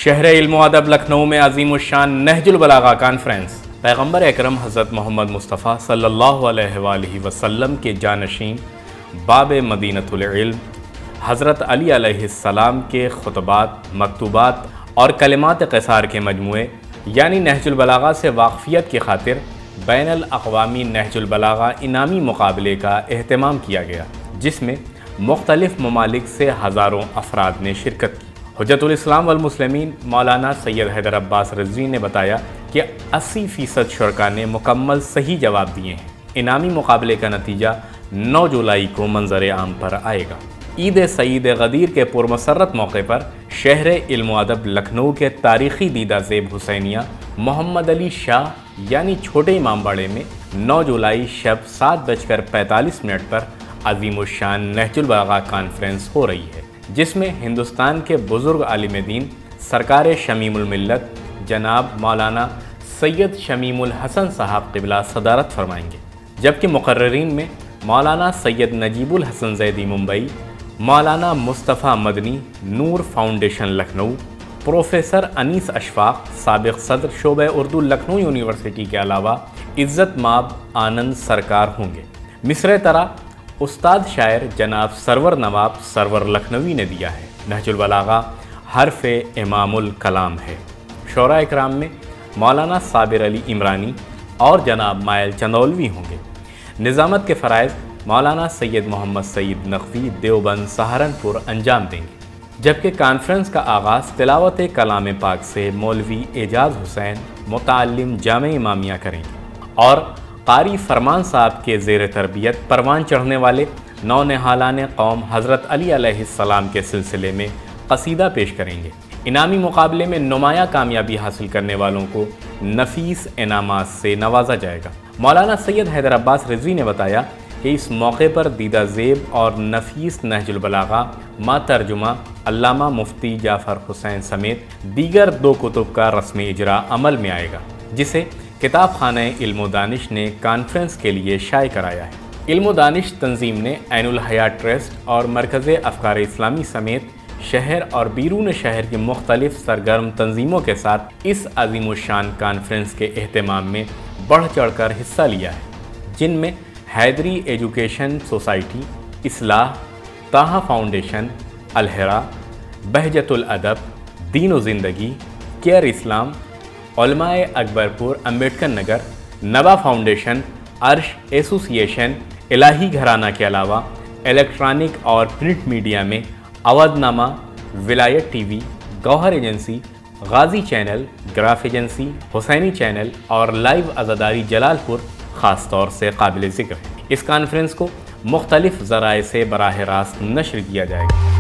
शहर इल्म व अदब लखनऊ में अज़ीमुश्शान नहजुल बलागा कॉन्फ्रेंस पैगम्बर अकरम हज़रत मोहम्मद मुस्तफ़ा सल्लल्लाहु अलैहि वसल्लम के जानशीन बाब मदीनतुल इल्म हज़रत अली अलैहिस्सलाम के खुतबात, मकतूबात और कलिमात क़सार के मजमूए यानी नहजुल बलागा से वाक़फ़ियत की खातिर बैनुल अक़वामी नहजुल बलागा इनामी मुकाबले का एहतमाम किया गया, जिसमें मुख्तलिफ़ ममालिक से हज़ारों अफराद ने शिरकत की। हुज्जतुल इस्लाम वल मुस्लिमीन मौलाना सैयद हैदर अब्बास रिज़वी ने बताया कि 80% शुरका ने मुकम्मल सही जवाब दिए हैं। इनामी मुकाबले का नतीजा 9 जुलाई को मंजर आम पर आएगा। ईद सईद गदीर के पुरमसरत मौके पर शहर इल्म व अदब लखनऊ के तारीख़ी दीदा ज़ेब हुसैनिया मोहम्मद अली शाह यानी छोटे इमामबाड़े में 9 जुलाई शब 7:45 पर अज़ीमुश्शान नहजुल बलागा कॉन्फ्रेंस हो रही है, जिसमें हिंदुस्तान के बुज़ुर्ग आलिम दीन सरकार शमीमुल मिल्लत जनाब मौलाना सैयद शमीमुल हसन साहब क़िबला सदारत फरमाएंगे, जबकि मुक़र्रिरीन में मौलाना सैयद नजीबुल हसन ज़ैदी मुंबई, मौलाना मुस्तफ़ा मदनी नूर फाउंडेशन लखनऊ, प्रोफेसर अनीस अशफाक साबिक़ सदर शोबे उर्दू लखनऊ यूनिवर्सिटी के अलावा इज़्ज़त माब आनंद सरकार होंगे। मिसरे तरा उस्ताद शायर जनाब सरवर नवाब सरवर लखनवी ने दिया है। नहजुल बलागा हर्फ़ इमामुल कलाम है। शोरा इकराम में मौलाना साबिर अली इमरानी और जनाब मायल चंदौलवी होंगे। निज़ामत के फ़राइज़ मौलाना सैयद मोहम्मद सईद नक़वी देवबंद सहारनपुर अंजाम देंगे, जबकि कॉन्फ्रेंस का आगाज़ तिलावत कलाम पाक से मौलवी एजाज़ हुसैन मुताल्लिम जामे इमामिया करेंगे और कारी फरमान साहब के ज़ेर तरबियत परवान चढ़ने वाले नौनिहालान कौम हज़रत अली अलैहिस्सलाम के सिलसिले में क़सीदा पेश करेंगे। इनामी मुकाबले में नुमाया कामयाबी हासिल करने वालों को नफीस इनामात से नवाजा जाएगा। मौलाना सैयद हैदर अब्बास रिज़वी ने बताया कि इस मौके पर दीदा ज़ेब और नफीस नहजुल बलागा मा तर्जुमा अल्लामा मुफ्ती जाफ़र हुसैन समेत दीगर 2 कुतुब का रस्मी इजरा अमल में आएगा, जिसे किताब खाने इल्म दानिश ने कॉन्फ्रेंस के लिए शाये कराया है। इल्म दानिश तंजीम ने ऐनुल हयात ट्रस्ट और मरकज़ अफ़कार इस्लामी समेत शहर और बीरून शहर की मुख्तलिफ सरगर्म तंजीमों के साथ इस अज़ीमुश्शान कॉन्फ्रेंस के एहतमाम में बढ़ चढ़ कर हिस्सा लिया है, जिनमें हैदरी एजुकेशन सोसाइटी, इस्लाह, ताहा फाउंडेशन, अलहरा, बहजतुल अदब, दीन व ज़िंदगी, केयर इस्लाम, उलमाए अकबरपुर अम्बेडकर नगर, नबा फाउंडेशन, अर्श एसोसिएशन, इलाही घराना के अलावा इलेक्ट्रॉनिक और प्रिंट मीडिया में Awadhnama, Vilayat TV, Gauhar agency, Ghazi channel, graph agency, Husaini channel और लाइव अज़ादारी जलालपुर ख़ास तौर से काबिल ज़िक्र है। इस कॉन्फ्रेंस को मुख्तलिफ ज़राए से बराह रास्त नश्र किया जाएगा।